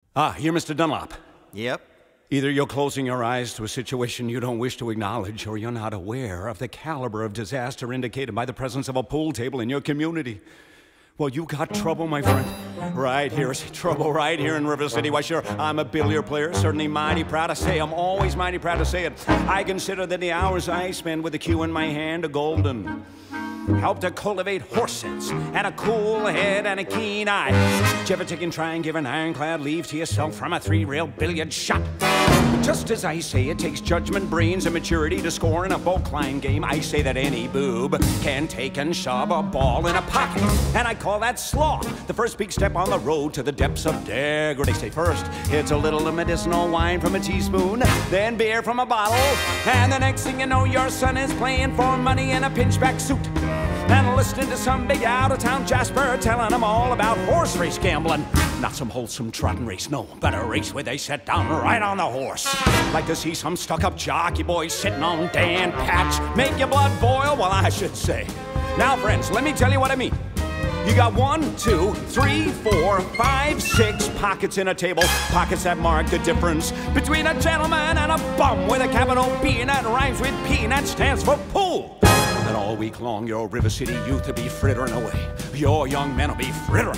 Ah, you're Mr. Dunlop. Yep. Either you're closing your eyes to a situation you don't wish to acknowledge, or you're not aware of the caliber of disaster indicated by the presence of a pool table in your community. Well, you got trouble, my friend. Right here is trouble right here in River City. Why, sure, I'm a billiard player, certainly mighty proud to say. I'm always mighty proud to say it. I consider that the hours I spend with the cue in my hand are golden. Help to cultivate horse sense and a cool head and a keen eye. Did you ever take and try and give an ironclad leave to yourself from a three-rail billiard shot? Just as I say it takes judgment, brains, and maturity to score in a bowline game, I say that any boob can take and shove a ball in a pocket. And I call that sloth, the first big step on the road to the depths of degradation. First, it's a little medicinal wine from a teaspoon, then beer from a bottle, and the next thing you know, your son is playing for money in a pinchback suit. And listening to some big out-of-town Jasper telling him all about horse race gambling. Not some wholesome trotting race, no, but a race where they sit down right on the horse. Like to see some stuck-up jockey boys sitting on Dan Patch. Make your blood boil? Well, I should say. Now, friends, let me tell you what I mean. You got 1, 2, 3, 4, 5, 6 pockets in a table. Pockets that mark the difference between a gentleman and a bum with a capital P, and that rhymes with P, and that stands for pool. And all week long, your River City youth will be frittering away. Your young men will be frittering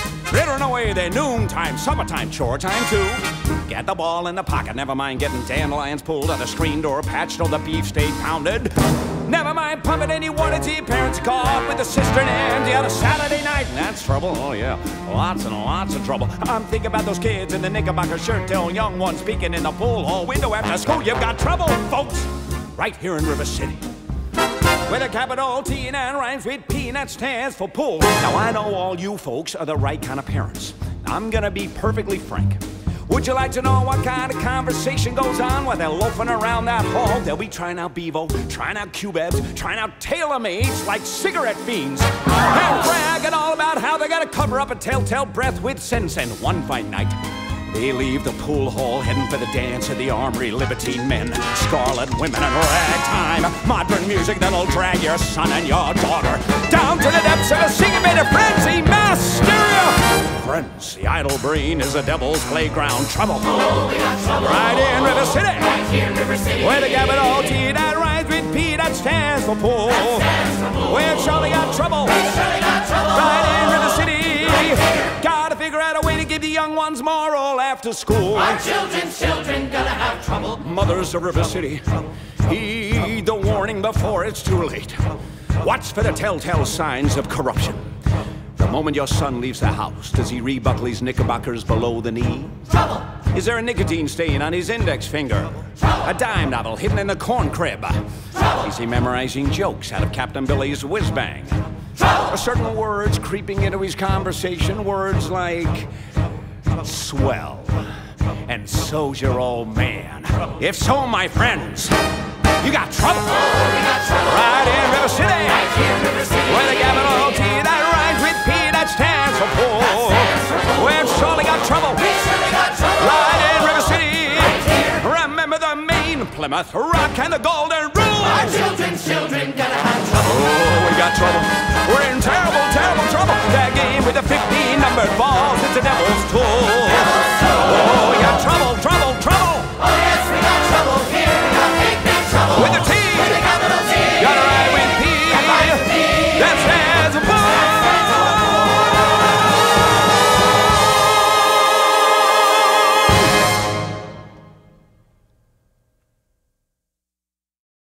away their noontime, summertime, chore time too. Get the ball in the pocket, never mind getting dandelions pulled or the screen door patched or the beefsteak pounded. Never mind pumping any water to your parents' car with the cistern empty on a Saturday night. And that's trouble, oh yeah, lots and lots of trouble. I'm thinking about those kids in the knickerbocker shirt till young ones speaking in the pool hall window after school. You've got trouble, folks, right here in River City. With a capital T and rhymes with P, and that stands for pool. Now I know all you folks are the right kind of parents. I'm gonna be perfectly frank. Would you like to know what kind of conversation goes on while they're loafing around that hall? They'll be trying out Bevo, trying out Cubebs, trying out TaylorMades like cigarette fiends. And bragging all about how they gotta cover up a telltale breath with sense. And one fine night, they leave the pool hall heading for the dance of the Armory, libertine men, scarlet women, and ragtime. Modern music that'll drag your son and your daughter down to the depths of a syncopated frenzy, mass hysteria. Friends, the idle brain is the devil's playground. Trouble. Oh, we got trouble. Right in River City. Right here in River City. Where the capital T that rhymes with P that stands for pool. Where Charlie got trouble. Right in River City. Gotta figure out a way to give the young ones moral after school. Our children gonna have trouble. Mothers of River City, heed the warning before it's too late. Watch for the telltale signs of corruption. The moment your son leaves the house, does he rebuckle his knickerbockers below the knee? Trouble. Is there a nicotine stain on his index finger? A dime novel hidden in the corn crib? Is he memorizing jokes out of Captain Billy's whiz-bang? Are certain words creeping into his conversation? Words like swell and so's your old man. If so, my friends, you got trouble. Oh, we got trouble. Right in River City. Right here in River City. Where the capital T that rhymes with P that stands for pool. Where Charlie got trouble. We surely got trouble. Right in River City. Right here. Remember the Maine, Plymouth Rock, and the Golden Rule. Our children gonna have trouble. Oh, we got trouble. We're in terrible, terrible trouble. That game with the 15 numbered balls, it's a devil's tool.